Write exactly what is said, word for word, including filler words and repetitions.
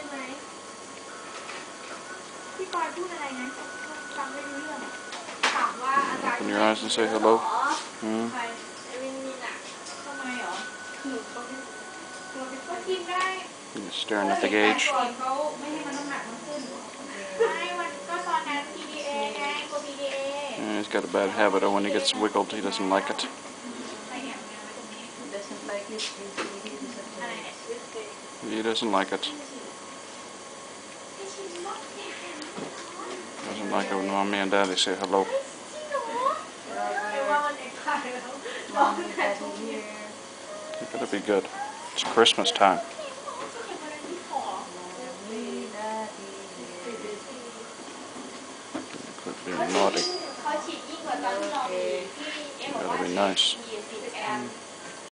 ไหมพี่ปอยพูดอะไรนะฟังไม่รู้เรื่องถามว่าอาจารย์ Open your eyes and say hello. Hmm. ใครไอวินมินอ่ะทำไมหรอคือเขาเขากินได้ He's staring at the gauge. เขาไม่ให้มันน้ำหนักมันขึ้นไม่มันก็ตอนนั้น พี ดี เอ ไงตัว พี ดี เอ Yeah, he's got a bad habit of when he gets wiggled, he doesn't like it. He doesn't like it. Doesn't like it when mommy and daddy say hello. It better be good. It's Christmas time. Quit being naughty. Gotta be nice.